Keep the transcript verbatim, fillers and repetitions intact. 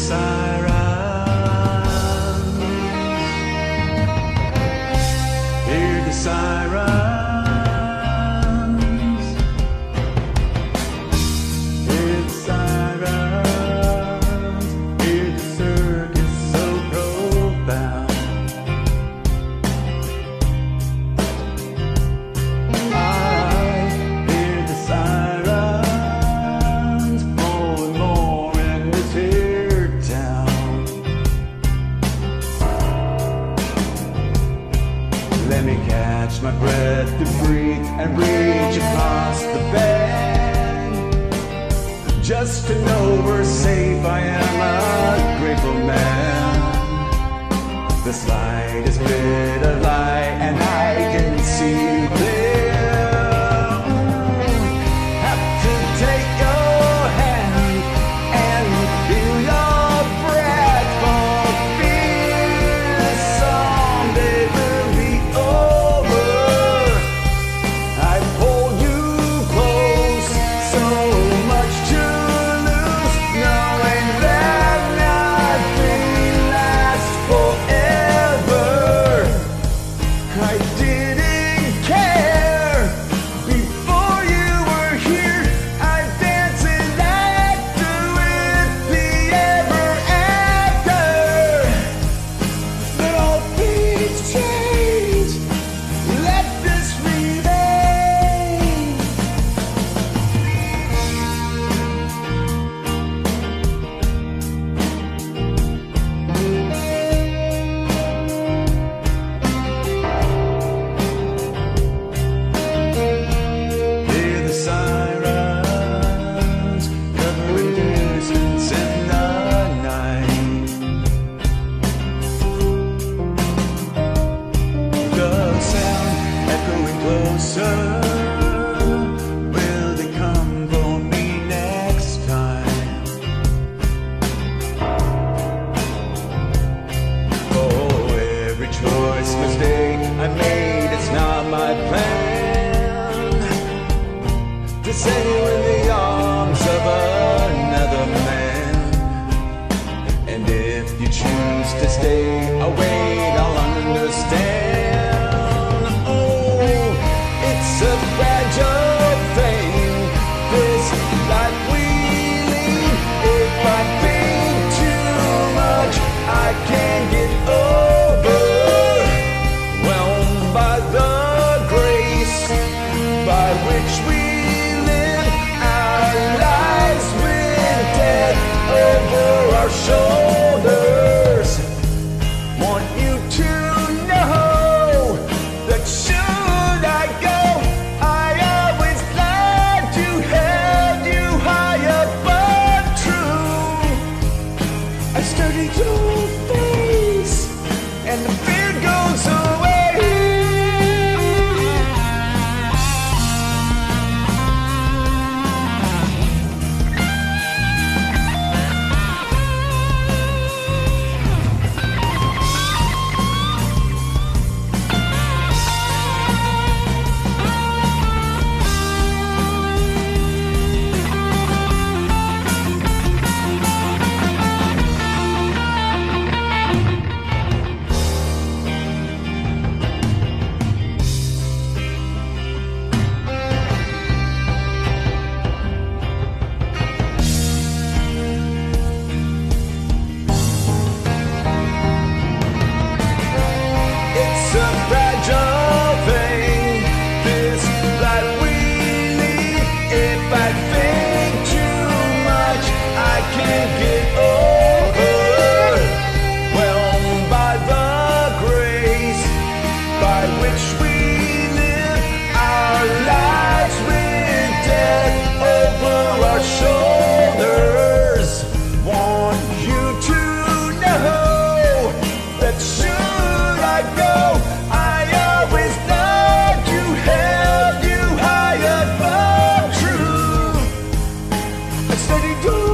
sirens, hear the sirens, hear the sirens, hear the circus so profound. I hear the sirens more and more in this here town. Let me catch my breath to breathe and reach across the bed, just to know we're safe. I am a grateful man. The slightest bit of light and I can see you clear. Have to take your hand and feel your breath for fear someday will be over. I pull you close, so much to lose, knowing that nothing lasts forever. I didn't care before you were here. I'd dance and I'd do it the ever after. But all things change. Let this remain. Hear the sirens covering distance in the night. The sound echoing closer. Will they come for me next time? Oh, every choice, mistake I made, it's not my plan to sail in the arms of another man. And if you choose to stay away, I'll understand. Oh, it's a fragile thing, this life we lead. If I think too much, I can't get overwhelmed by the grace by which we live our lives with death over our shoulders. Want you to know that should I go, I always plan to have you high above true. I studied your face and the fear goes away. It's a fragile thing, this life we lead. If I think too much, I can't get overwhelmed by the grace by which we live our lives with death over our shoulders. Want you to know that should I go, I always thought you held you high above true. I studied your